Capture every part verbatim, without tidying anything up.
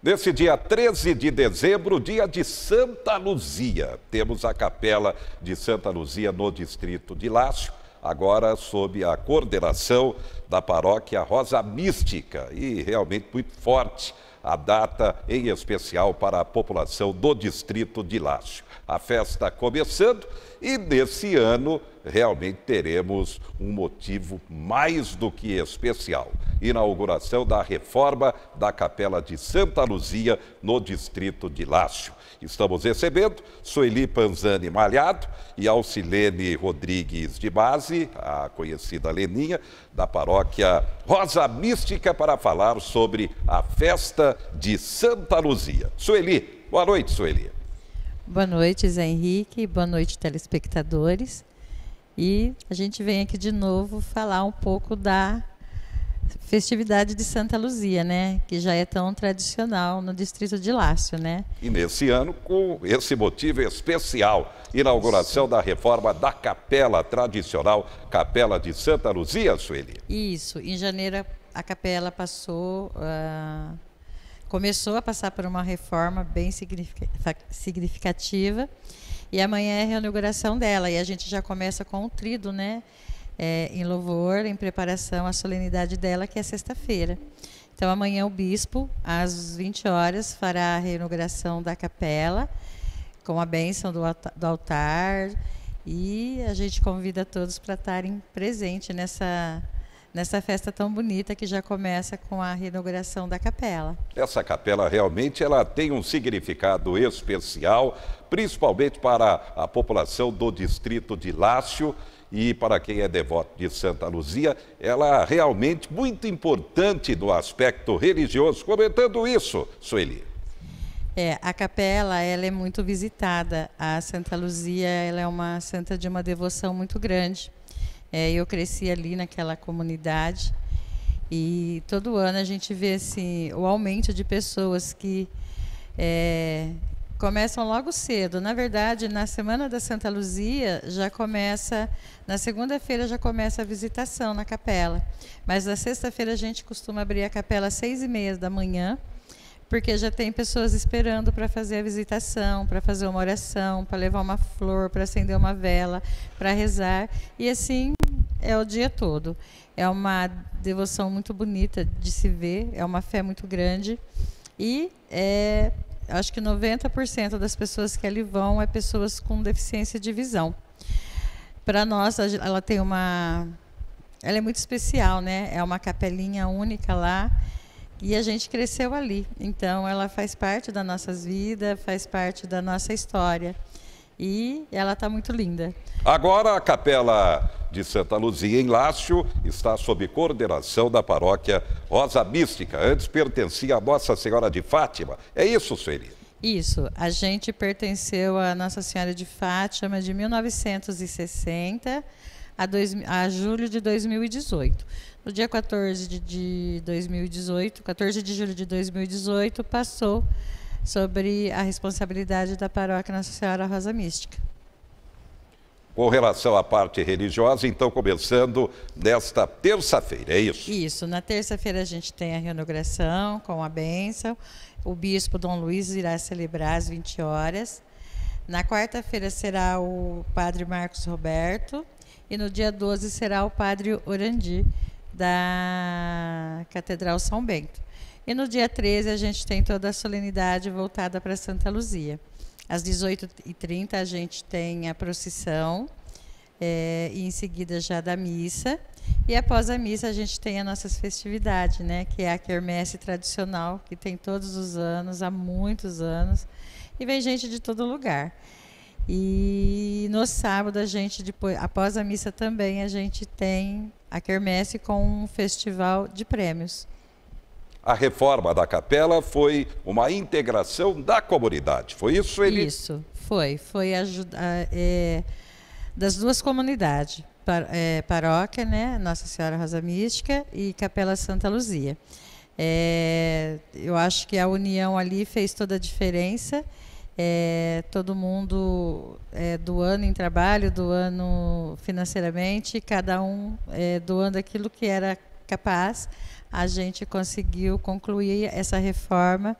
Nesse dia treze de dezembro, dia de Santa Luzia, temos a Capela de Santa Luzia no distrito de Lácio, agora sob a coordenação da paróquia Rosa Mística, e realmente muito forte a data em especial para a população do distrito de Lácio. A festa começando e nesse ano realmente teremos um motivo mais do que especial. Inauguração da reforma da Capela de Santa Luzia no distrito de Lácio. Estamos recebendo Sueli Panzani Malhado e Alcilene Rodrigues de Base, a conhecida Leninha, da paróquia Rosa Mística, para falar sobre a festa de Santa Luzia. Sueli, boa noite, Sueli. Boa noite, Zé Henrique, boa noite, telespectadores. E a gente vem aqui de novo falar um pouco da festividade de Santa Luzia, né? Que já é tão tradicional no distrito de Lácio, né? E nesse ano, com esse motivo especial, inauguração Isso. da reforma da capela tradicional, Capela de Santa Luzia, Sueli. Isso, em janeiro a capela passou, uh, começou a passar por uma reforma bem significativa, e amanhã é a reinauguração dela, e a gente já começa com o tríduo, né? É, em louvor, em preparação à solenidade dela, que é sexta-feira. Então, amanhã o bispo, às vinte horas, fará a reinauguração da capela, com a bênção do, do altar, e a gente convida todos para estarem presentes nessa, nessa festa tão bonita, que já começa com a reinauguração da capela. Essa capela realmente ela tem um significado especial, principalmente para a população do distrito de Lácio, e para quem é devoto de Santa Luzia, ela é realmente muito importante no aspecto religioso. Comentando isso, Sueli. É, a capela ela é muito visitada. A Santa Luzia ela é uma santa de uma devoção muito grande. É, eu cresci ali naquela comunidade e todo ano a gente vê assim, o aumento de pessoas que é, começam logo cedo. Na verdade, na Semana da Santa Luzia, já começa, na segunda-feira já começa a visitação na capela. Mas na sexta-feira a gente costuma abrir a capela às seis e meia da manhã, porque já tem pessoas esperando para fazer a visitação, para fazer uma oração, para levar uma flor, para acender uma vela, para rezar. E assim é o dia todo. É uma devoção muito bonita de se ver, é uma fé muito grande. E é... acho que noventa por cento das pessoas que ali vão é pessoas com deficiência de visão. Para nós, ela tem uma... ela é muito especial, né? É uma capelinha única lá e a gente cresceu ali. Então, ela faz parte das nossas vidas, faz parte da nossa história. E ela está muito linda. Agora, a Capela de Santa Luzia, em Lácio, está sob coordenação da paróquia Rosa Mística. Antes pertencia a Nossa Senhora de Fátima. É isso, Sueli? Isso. A gente pertenceu a Nossa Senhora de Fátima de mil novecentos e sessenta a, dois, a julho de dois mil e dezoito. No dia quatorze de dois mil e dezoito, quatorze de julho de dois mil e dezoito, passou sobre a responsabilidade da paróquia Nossa Senhora Rosa Mística. Com relação à parte religiosa, então, começando nesta terça-feira, é isso? Isso. Na terça-feira a gente tem a reinauguração com a bênção. O bispo Dom Luiz irá celebrar às vinte horas. Na quarta-feira será o padre Marcos Roberto. E no dia doze será o padre Orandi, da Catedral São Bento. E no dia treze a gente tem toda a solenidade voltada para Santa Luzia. Às dezoito e trinta a gente tem a procissão, é, e em seguida já da missa. E após a missa a gente tem as nossas festividades, né, que é a quermesse tradicional, que tem todos os anos, há muitos anos. E vem gente de todo lugar. E no sábado, a gente, depois, após a missa também, a gente tem a quermesse com um festival de prêmios. A reforma da capela foi uma integração da comunidade, foi isso, ele? Isso, foi. Foi ajuda, é, das duas comunidades, par, é, paróquia, né, Nossa Senhora Rosa Mística e Capela Santa Luzia. É, eu acho que a união ali fez toda a diferença. É, todo mundo é, doando em trabalho, doando financeiramente, cada um é, doando aquilo que era capaz, a gente conseguiu concluir essa reforma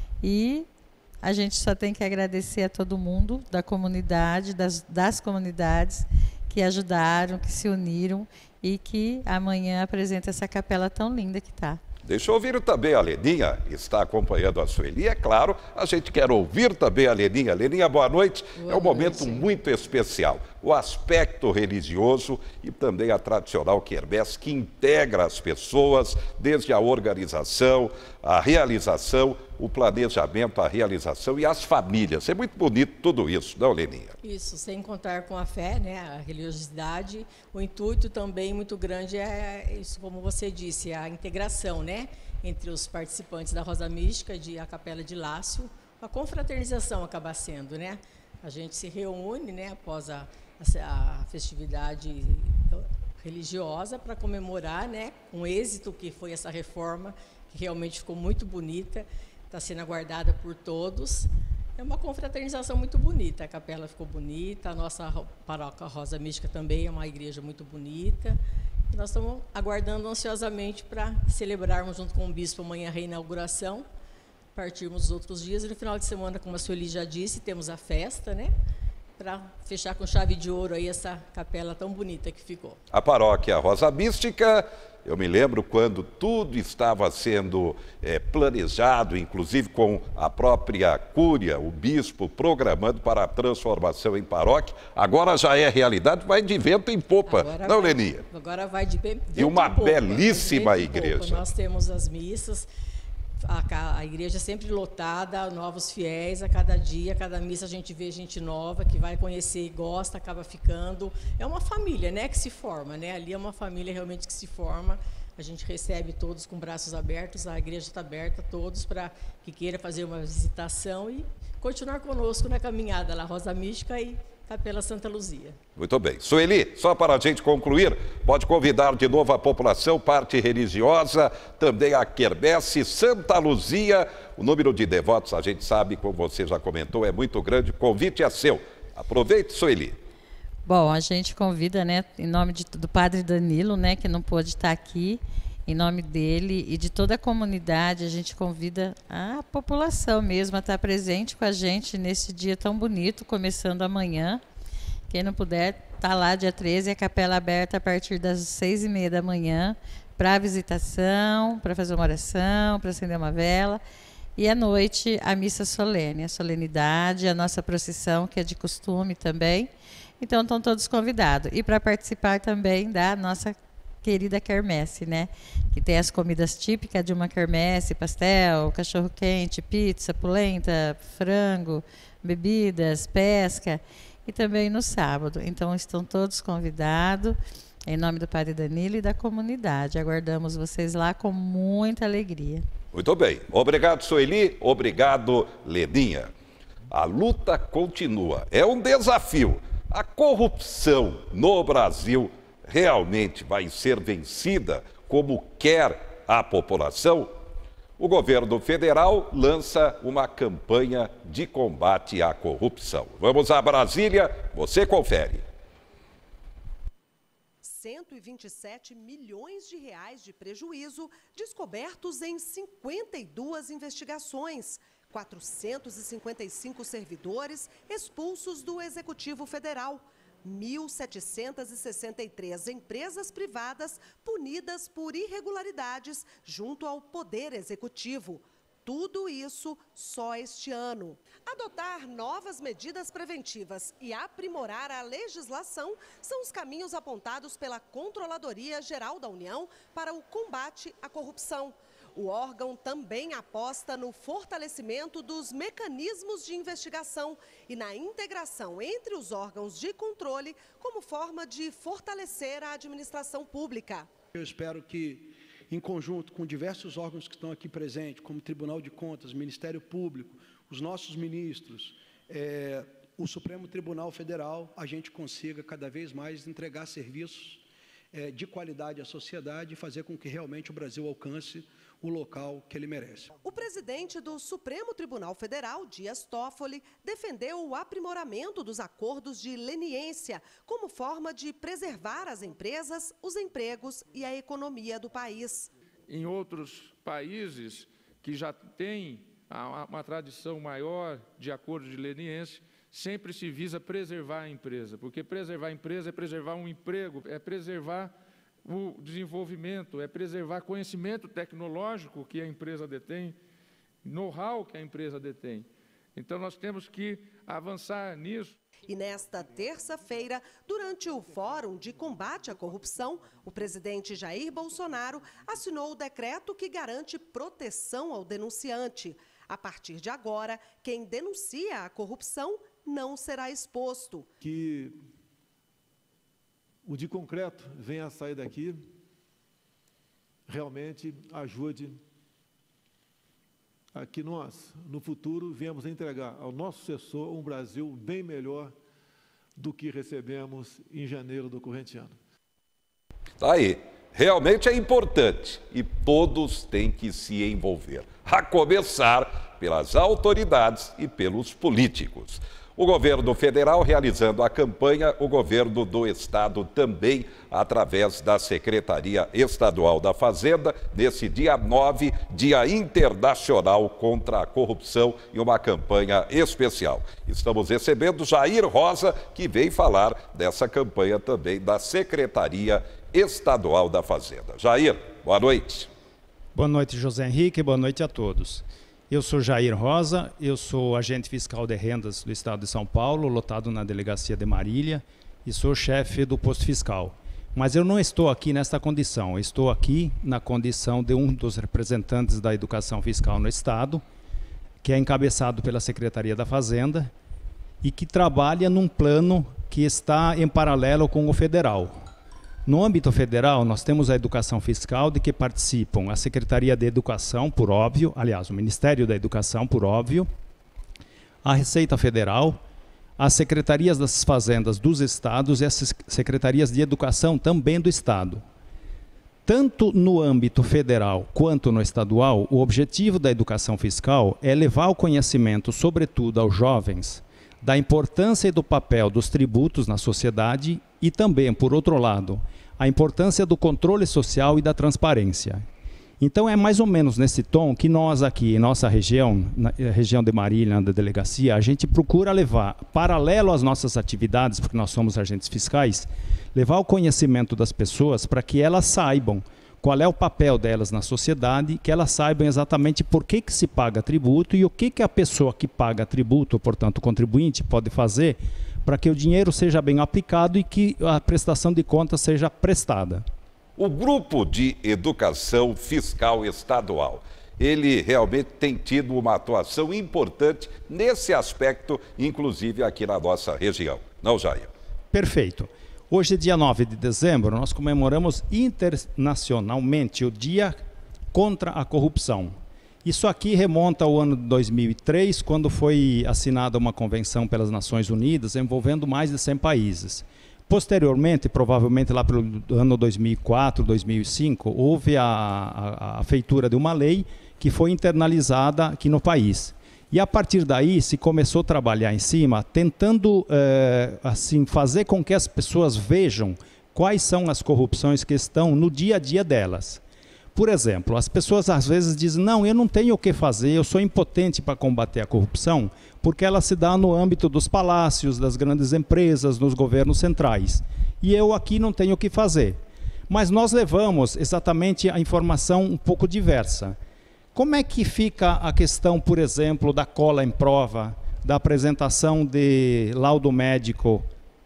e a gente só tem que agradecer a todo mundo da comunidade, das, das comunidades que ajudaram, que se uniram e que amanhã apresenta essa capela tão linda que está. Deixa eu ouvir também a Leninha, está acompanhando a Sueli. É claro, a gente quer ouvir também a Leninha. Leninha, boa noite. Boa é um momento noite. Muito especial. O aspecto religioso e também a tradicional quermesse que integra as pessoas, desde a organização, a realização, o planejamento, a realização e as famílias. É muito bonito tudo isso, não, Leninha? Isso, sem contar com a fé, né, a religiosidade. O intuito também muito grande é isso, como você disse, a integração, né, entre os participantes da Rosa Mística, de a Capela de Lácio. A confraternização acaba sendo, né? A gente se reúne, né, após a, a, a festividade religiosa para comemorar, né, com êxito que foi essa reforma, que realmente ficou muito bonita, está sendo aguardada por todos. É uma confraternização muito bonita, a capela ficou bonita, a nossa paróquia Rosa Mística também é uma igreja muito bonita. E nós estamos aguardando ansiosamente para celebrarmos junto com o bispo amanhã a reinauguração, partirmos os outros dias. E no final de semana, como a Sueli já disse, temos a festa, né? Para fechar com chave de ouro aí essa capela tão bonita que ficou. A paróquia Rosa Mística, eu me lembro quando tudo estava sendo é, planejado, inclusive com a própria cúria, o bispo programando para a transformação em paróquia. Agora já é realidade, vai de vento em popa, agora não, vai, Leninha? Agora vai de vento e uma em popa, belíssima de vento em igreja. Popa. Nós temos as missas. A, a igreja sempre lotada, novos fiéis, a cada dia, a cada missa a gente vê gente nova que vai conhecer e gosta, acaba ficando. É uma família, né, que se forma, né? Ali é uma família realmente que se forma. A gente recebe todos com braços abertos, a igreja está aberta a todos para que queira fazer uma visitação e continuar conosco na caminhada lá, Rosa Mística e Capela Santa Luzia. Muito bem. Sueli, só para a gente concluir, pode convidar de novo a população, parte religiosa, também a quermesse Santa Luzia. O número de devotos, a gente sabe, como você já comentou, é muito grande. O convite é seu. Aproveite, Sueli. Bom, a gente convida, né, em nome de, do Padre Danilo, né, que não pôde estar aqui, em nome dele e de toda a comunidade, a gente convida a população mesmo a estar presente com a gente nesse dia tão bonito, começando amanhã. Quem não puder, está lá dia treze, a capela aberta a partir das seis e meia da manhã, para a visitação, para fazer uma oração, para acender uma vela. E à noite, a missa solene, a solenidade, a nossa procissão, que é de costume também. Então, estão todos convidados. E para participar também da nossa querida quermesse, né? Que tem as comidas típicas de uma quermesse, pastel, cachorro-quente, pizza, polenta, frango, bebidas, pesca, e também no sábado. Então, estão todos convidados, em nome do Padre Danilo e da comunidade. Aguardamos vocês lá com muita alegria. Muito bem. Obrigado, Sueli. Obrigado, Leninha. A luta continua. É um desafio. A corrupção no Brasil realmente vai ser vencida como quer a população? O governo federal lança uma campanha de combate à corrupção. Vamos a Brasília, você confere. cento e vinte e sete milhões de reais de prejuízo descobertos em cinquenta e duas investigações. quatrocentos e cinquenta e cinco servidores expulsos do Executivo Federal. mil setecentas e sessenta e três empresas privadas punidas por irregularidades junto ao Poder Executivo. Tudo isso só este ano. Adotar novas medidas preventivas e aprimorar a legislação são os caminhos apontados pela Controladoria Geral da União para o combate à corrupção. O órgão também aposta no fortalecimento dos mecanismos de investigação e na integração entre os órgãos de controle como forma de fortalecer a administração pública. Eu espero que, em conjunto com diversos órgãos que estão aqui presentes, como Tribunal de Contas, Ministério Público, os nossos ministros, é, o Supremo Tribunal Federal, a gente consiga cada vez mais entregar serviços é, de qualidade à sociedade e fazer com que realmente o Brasil alcance o local que ele merece. O presidente do Supremo Tribunal Federal, Dias Toffoli, defendeu o aprimoramento dos acordos de leniência como forma de preservar as empresas, os empregos e a economia do país. Em outros países que já têm uma tradição maior de acordo de leniência, sempre se visa preservar a empresa, porque preservar a empresa é preservar um emprego, é preservar o desenvolvimento, é preservar conhecimento tecnológico que a empresa detém, know-how que a empresa detém. Então, nós temos que avançar nisso. E nesta terça-feira, durante o Fórum de Combate à Corrupção, o presidente Jair Bolsonaro assinou o decreto que garante proteção ao denunciante. A partir de agora, quem denuncia a corrupção não será exposto. Que o de concreto venha a sair daqui, realmente ajude a que nós, no futuro, venhamos a entregar ao nosso sucessor um Brasil bem melhor do que recebemos em janeiro do corrente ano. Tá aí. Realmente é importante e todos têm que se envolver, a começar pelas autoridades e pelos políticos. O governo federal realizando a campanha, o governo do estado também, através da Secretaria Estadual da Fazenda, nesse dia nove, Dia Internacional contra a Corrupção, e uma campanha especial. Estamos recebendo Jair Rosa, que vem falar dessa campanha também da Secretaria Estadual da Fazenda. Jair, boa noite. Boa noite, José Henrique, boa noite a todos. Eu sou Jair Rosa, eu sou agente fiscal de rendas do estado de São Paulo, lotado na delegacia de Marília, e sou chefe do posto fiscal. Mas eu não estou aqui nesta condição, eu estou aqui na condição de um dos representantes da educação fiscal no estado, que é encabeçado pela Secretaria da Fazenda e que trabalha num plano que está em paralelo com o federal. No âmbito federal, nós temos a educação fiscal, de que participam a Secretaria de Educação, por óbvio, aliás, o Ministério da Educação, por óbvio, a Receita Federal, as Secretarias das Fazendas dos Estados e as Secretarias de Educação também do Estado. Tanto no âmbito federal quanto no estadual, o objetivo da educação fiscal é levar o conhecimento, sobretudo aos jovens, da importância e do papel dos tributos na sociedade e também, por outro lado, a importância do controle social e da transparência. Então é mais ou menos nesse tom que nós aqui em nossa região, na região de Marília, da delegacia, a gente procura levar, paralelo às nossas atividades, porque nós somos agentes fiscais, levar o conhecimento das pessoas para que elas saibam qual é o papel delas na sociedade, que elas saibam exatamente por que que se paga tributo e o que que a pessoa que paga tributo, portanto o contribuinte, pode fazer para que o dinheiro seja bem aplicado e que a prestação de contas seja prestada. O Grupo de Educação Fiscal Estadual, ele realmente tem tido uma atuação importante nesse aspecto, inclusive aqui na nossa região. Não, Jair? Perfeito. Hoje, dia nove de dezembro, nós comemoramos internacionalmente o Dia contra a Corrupção. Isso aqui remonta ao ano de dois mil e três, quando foi assinada uma convenção pelas Nações Unidas envolvendo mais de cem países. Posteriormente, provavelmente lá pelo ano dois mil e quatro, dois mil e cinco, houve a, a, a feitura de uma lei que foi internalizada aqui no país. E a partir daí se começou a trabalhar em cima, tentando eh, assim, fazer com que as pessoas vejam quais são as corrupções que estão no dia a dia delas. Por exemplo, as pessoas às vezes dizem, não, eu não tenho o que fazer, eu sou impotente para combater a corrupção, porque ela se dá no âmbito dos palácios, das grandes empresas, nos governos centrais. E eu aqui não tenho o que fazer. Mas nós levamos exatamente a informação um pouco diversa. Como é que fica a questão, por exemplo, da cola em prova, da apresentação de laudo médico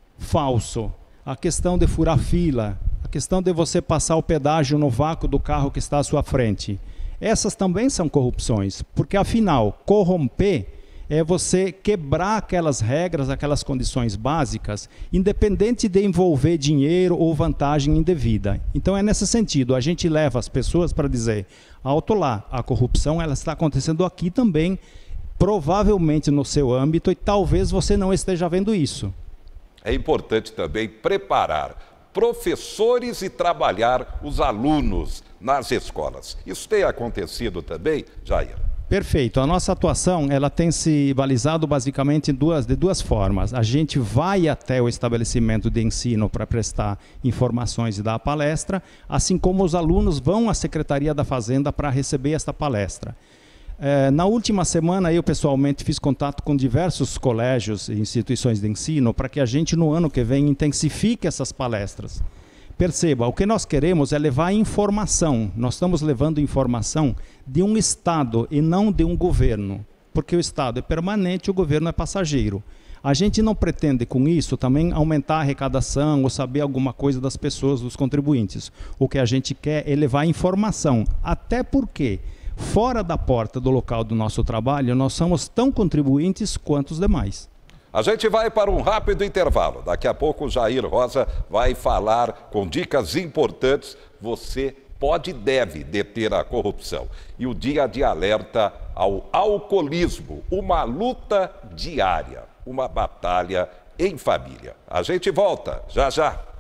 falso, a questão de furar fila, a questão de você passar o pedágio no vácuo do carro que está à sua frente? Essas também são corrupções, porque afinal, corromper é você quebrar aquelas regras, aquelas condições básicas, independente de envolver dinheiro ou vantagem indevida. Então é nesse sentido, a gente leva as pessoas para dizer, alto lá, a corrupção ela está acontecendo aqui também, provavelmente no seu âmbito, e talvez você não esteja vendo isso. É importante também preparar professores e trabalhar os alunos nas escolas. Isso tem acontecido também, Jair? Perfeito. A nossa atuação ela tem se balizado basicamente em duas, de duas formas. A gente vai até o estabelecimento de ensino para prestar informações e dar a palestra, assim como os alunos vão à Secretaria da Fazenda para receber esta palestra. É, na última semana, eu pessoalmente fiz contato com diversos colégios e instituições de ensino para que a gente, no ano que vem, intensifique essas palestras. Perceba, o que nós queremos é levar informação. Nós estamos levando informação de um Estado e não de um governo. Porque o Estado é permanente, o governo é passageiro. A gente não pretende, com isso, também aumentar a arrecadação ou saber alguma coisa das pessoas, dos contribuintes. O que a gente quer é levar informação. Até porque, fora da porta do local do nosso trabalho, nós somos tão contribuintes quanto os demais. A gente vai para um rápido intervalo. Daqui a pouco o Jair Rosa vai falar com dicas importantes. Você pode e deve deter a corrupção. E o dia de alerta ao alcoolismo, uma luta diária, uma batalha em família. A gente volta já já.